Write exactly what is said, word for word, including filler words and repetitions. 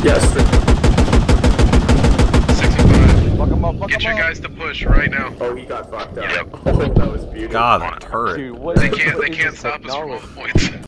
Yes. sixty-five. Fuck him up, fuck Get him your up. guys to push right now. Oh, he got fucked up. Yep. Oh, that was beautiful. God, that hurt. Dude, what They is- can't. what They is can't this stop us from all technology? the points.